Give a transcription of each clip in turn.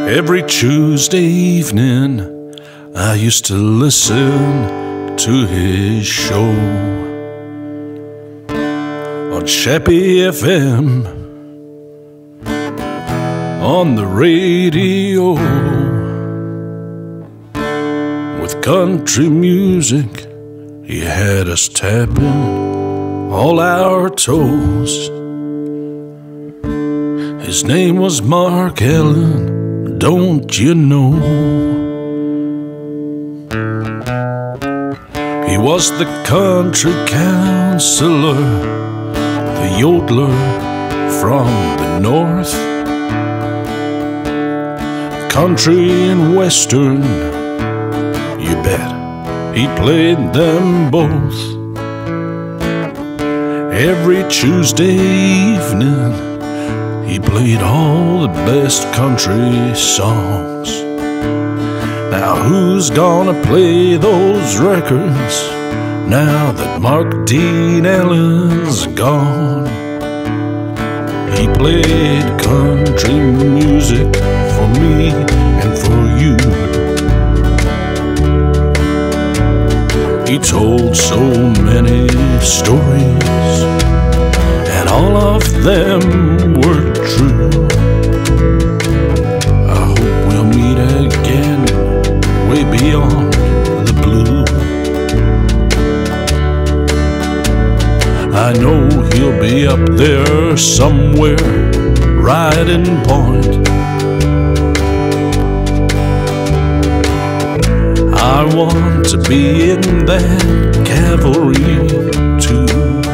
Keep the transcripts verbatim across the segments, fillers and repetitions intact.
Every Tuesday evening I used to listen to his show on Sheppy F M on the radio. With country music he had us tapping all our toes. His name was Mark Allen, don't you know? He was the country counselor, the yodeler from the north. Country and western, you bet, he played them both. Every Tuesday evening he played all the best country songs. Now who's gonna play those records now that Mark Dean Allen's gone? He played country music for me and for you. He told so many stories, and all of them were true. I hope we'll meet again way beyond the blue. I know he'll be up there somewhere riding point. I want to be in that cavalry too.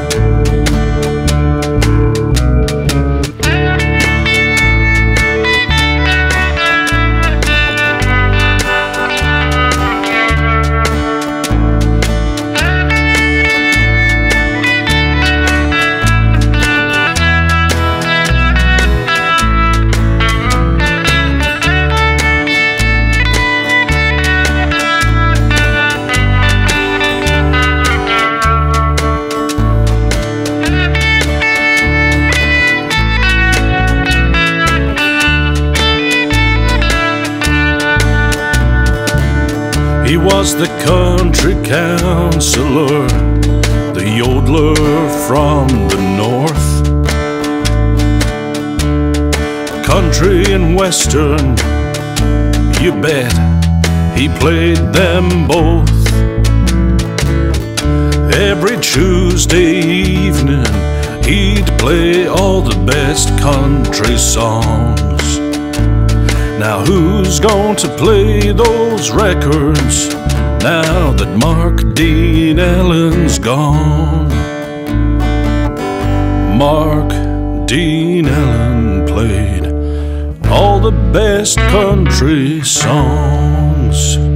He was the country counselor, the yodeler from the north. Country and western, you bet, he played them both. Every Tuesday evening he'd play all the best country songs. Now who's going to play those records now that Mark Dean Allen's gone? Mark Dean Allen played all the best country songs.